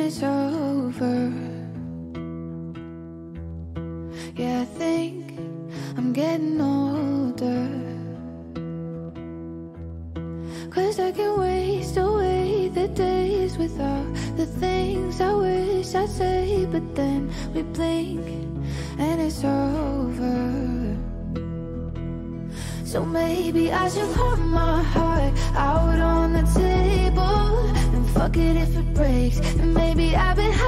it's over. Yeah, I think I'm getting older, 'cause I can waste away the days without the things I wish I'd say. But then we blink and it's over. So maybe I should put my heart out on the table, and fuck it if it breaks. And maybe I've been